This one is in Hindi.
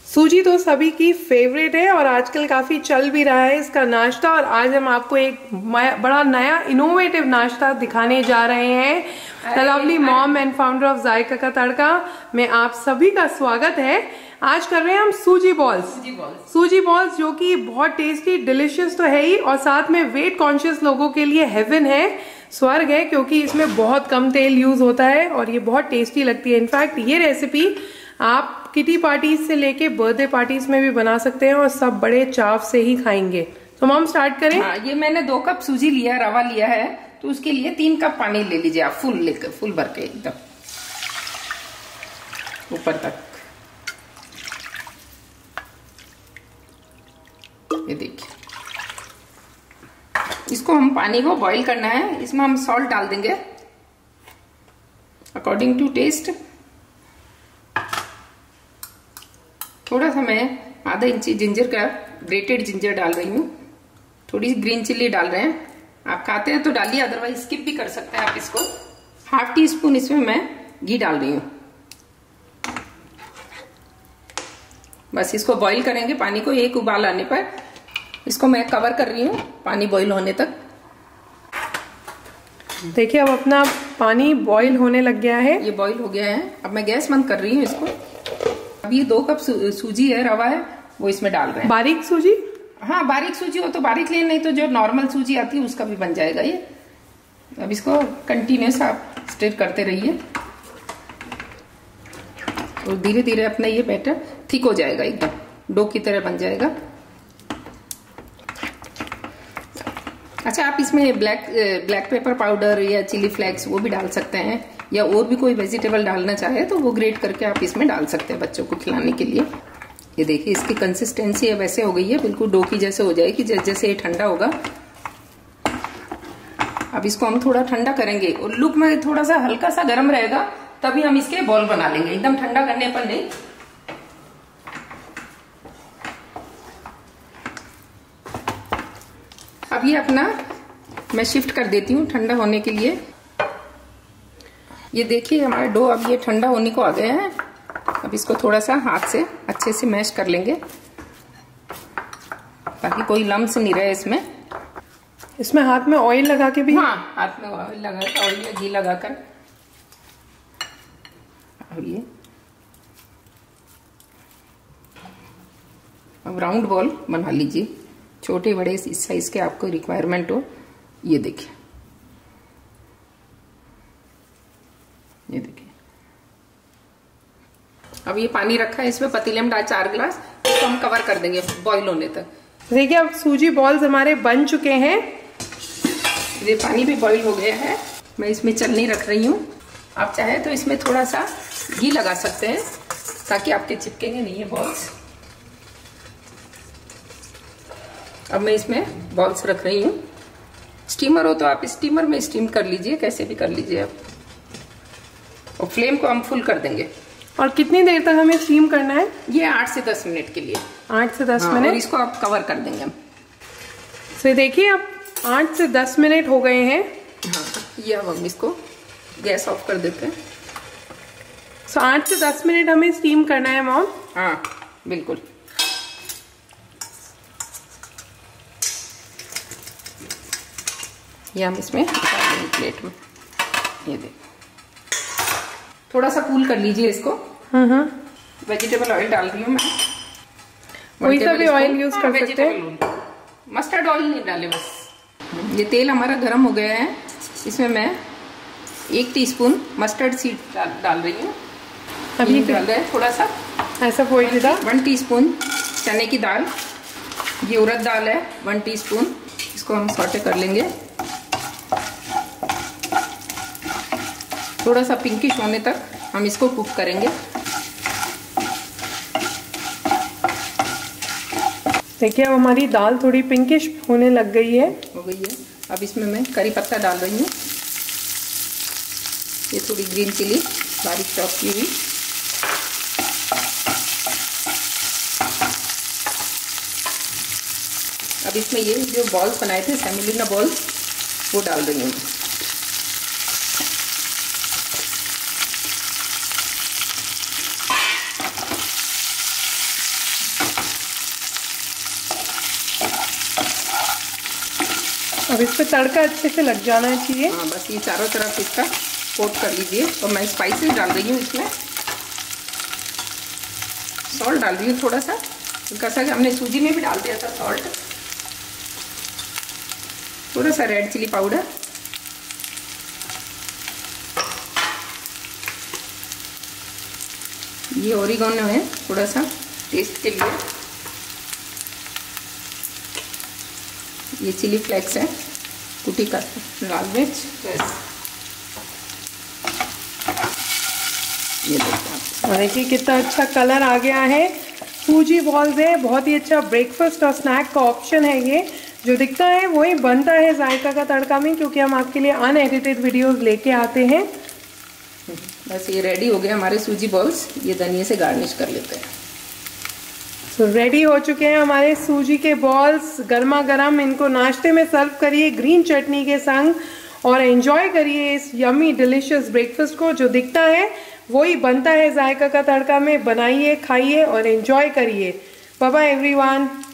सूजी तो सभी की फेवरेट है और आजकल काफी चल भी रहा है इसका नाश्ता। और आज हम आपको एक बड़ा नया इनोवेटिव नाश्ता दिखाने जा रहे हैं। The lovely mom and founder of Zayka ka Tadka में आप सभी का स्वागत है। आज कर रहे हैं हम सूजी बॉल्स जो कि बहुत टेस्टी डिलिशियस तो है ही, और साथ में वेट कॉन्शियस लोगों के लिए हेवन है, स्वर्ग है, क्योंकि इसमें बहुत कम तेल यूज होता है और ये बहुत टेस्टी लगती है। इनफैक्ट ये रेसिपी आप किटी पार्टीज से लेके बर्थडे पार्टीज में भी बना सकते हैं और सब बड़े चाव से ही खाएंगे। तो मॉम स्टार्ट करें। हाँ, ये मैंने 2 कप सूजी लिया, रवा लिया है, तो उसके लिए 3 कप पानी ले लीजिए आप, फुल भर के एकदम ऊपर तक। ये देखिए, इसको हम पानी को बॉईल करना है। इसमें हम सॉल्ट डाल देंगे अकॉर्डिंग टू टेस्ट। थोड़ा सा मैं आधा इंची जिंजर का ग्रेटेड जिंजर डाल रही हूँ। थोड़ी सी ग्रीन चिल्ली डाल रहे हैं, आप खाते हैं तो डालिए, अदरवाइज स्किप भी कर सकते हैं आप इसको। ½ टीस्पून इसमें मैं घी डाल रही हूँ। बस इसको बॉईल करेंगे पानी को। 1 उबाल आने पर इसको मैं कवर कर रही हूँ पानी बॉईल होने तक। देखिए अब अपना पानी बॉईल होने लग गया है। ये बॉईल हो गया है। अब मैं गैस बंद कर रही हूँ इसको। अब ये 2 कप सूजी है, रवा है, वो इसमें डाल रहे हैं। बारीक सूजी? हाँ, बारीक सूजी हो तो बारीक लें, नहीं तो जो नॉर्मल सूजी आती है उसका भी बन जाएगा ये। अब इसको कंटिन्यूस आप स्टिर करते रहिए और धीरे धीरे अपना ये बैटर थिक हो जाएगा, एकदम डो की तरह बन जाएगा। अच्छा, आप इसमें ब्लैक पेपर पाउडर या चिली फ्लेक्स वो भी डाल सकते हैं, या और भी कोई वेजिटेबल डालना चाहे तो वो ग्रेट करके आप इसमें डाल सकते हैं बच्चों को खिलाने के लिए। ये देखिए, इसकी कंसिस्टेंसी अब ऐसे हो गई है, बिल्कुल डो की जैसे हो जाएगी जैसे जैसे ये ठंडा होगा। अब इसको हम थोड़ा ठंडा करेंगे और लुक में थोड़ा सा हल्का सा गर्म रहेगा, तभी हम इसके बॉल बना लेंगे, एकदम ठंडा करने पर नहीं। अब ये अपना मैं शिफ्ट कर देती हूँ ठंडा होने के लिए। ये देखिए हमारा डो अब ये ठंडा होने को आ गया है। अब इसको थोड़ा सा हाथ से अच्छे से मैश कर लेंगे ताकि कोई लम्स नहीं रहे इसमें। इसमें हाथ में ऑयल लगा के भी? हाँ, हाथ में ऑयल लगाकर, ऑयल या घी लगाकर। अब ये अब राउंड बॉल बना लीजिए, छोटे बड़े इस साइज के आपको रिक्वायरमेंट हो। ये देखिए, ये देखिए। अब ये पानी रखा है, इसमें पतीले में डाल 4 गिलास, इसको हम कवर कर देंगे बॉईल होने तक। देखिए अब सूजी बॉल्स हमारे बन चुके हैं। ये पानी भी बॉईल हो गया है। मैं इसमें चलनी रख रही हूँ। आप चाहे तो इसमें थोड़ा सा घी लगा सकते हैं ताकि आपके चिपकेंगे नहीं ये बॉल्स। अब मैं इसमें बॉल्स रख रही हूँ। स्टीमर हो तो आप स्टीमर में स्टीम कर लीजिए, कैसे भी कर लीजिए आप। और फ्लेम को हम फुल कर देंगे। और कितनी देर तक हमें स्टीम करना है? ये 8 से 10 मिनट के लिए। 8 से 10 हाँ, मिनट। और इसको आप कवर कर देंगे हम। तो देखिए अब 8 से 10 मिनट हो गए हैं। हाँ, ये अब हम इसको गैस ऑफ कर देते हैं। सो 8 से 10 मिनट हमें स्टीम करना है मॉम? हाँ बिल्कुल। ये हम इसमें प्लेट में, ये देखिए, थोड़ा सा कूल कर लीजिए इसको। वेजिटेबल ऑयल डाल रही हूँ मैं। कोई सा भी ऑयल यूज कर सकते हैं, मस्टर्ड ऑयल नहीं डाले बस। ये तेल हमारा गर्म हो गया है, इसमें मैं 1 टीस्पून मस्टर्ड सीड डाल रही हूँ। अभी डाल रहे हैं थोड़ा सा ऐसा फोड़ दिया। 1 टीस्पून चने की दाल, ये उड़द दाल है 1 टीस्पून। इसको हम सॉटे कर लेंगे थोड़ा सा पिंकिश होने तक हम इसको कुक करेंगे। देखिए अब हमारी दाल थोड़ी पिंकिश होने लग गई है। हो गई है। अब इसमें मैं करी पत्ता डाल रही हूँ, ये थोड़ी ग्रीन चिली बारीक चॉप की हुई। अब इसमें ये जो बॉल्स बनाए थे सेमिलिना बॉल्स, वो डाल रही हूँ। अब इस पे तड़का अच्छे से लग जाना चाहिए। हाँ, बस ये चारों तरफ इसका कोट कर लीजिए। तो मैं स्पाइसेस डाल रही हूँ इसमें। सॉल्ट डाल रही हूँ थोड़ा सा, कैसा कि हमने सूजी में भी डाल दिया था सॉल्ट। थोड़ा सा रेड चिली पाउडर, ये ओरिगेनो है थोड़ा सा टेस्ट के लिए। ये चिली फ्लेक्स है, कुटी का लाल मिर्च। ये देखिए कितना अच्छा कलर आ गया है। सूजी बॉल्स है, बहुत ही अच्छा ब्रेकफास्ट और स्नैक का ऑप्शन है। ये जो दिखता है वही बनता है जायका का तड़का में, क्योंकि हम आपके लिए अनएडिटेड वीडियोस लेके आते हैं। बस ये रेडी हो गए हमारे सूजी बॉल्स। ये धनिया से गार्निश कर लेते हैं। तो रेडी हो चुके हैं हमारे सूजी के बॉल्स, गर्मा गर्म। इनको नाश्ते में सर्व करिए ग्रीन चटनी के संग और एंजॉय करिए इस यमी डिलिशियस ब्रेकफास्ट को। जो दिखता है वही बनता है जायका का तड़का में। बनाइए, खाइए और एंजॉय करिए। Bye bye everyone.